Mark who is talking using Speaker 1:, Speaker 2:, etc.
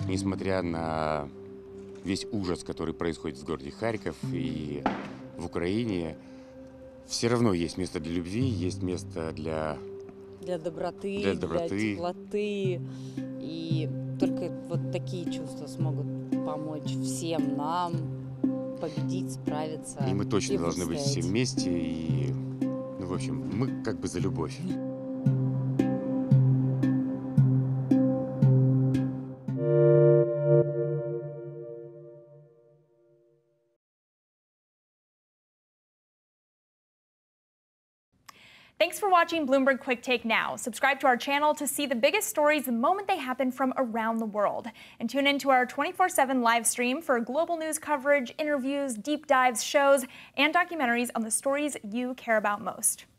Speaker 1: Несмотря на весь ужас, который происходит в городе Харьков и в Украине, все равно есть место для любви, есть место для
Speaker 2: доброты, для теплоты. И только вот такие чувства смогут помочь всем нам победить, справиться.
Speaker 1: И мы точно должны быть все
Speaker 2: выстоять.
Speaker 1: вместе. И, ну, в общем, мы как бы за любовь.
Speaker 3: Thanks for watching Bloomberg Quick Take Now. Subscribe to our channel to see the biggest stories the moment they happen from around the world. And tune into our 24/7 live stream for global news coverage, interviews, deep dives, shows, and documentaries on the stories you care about most.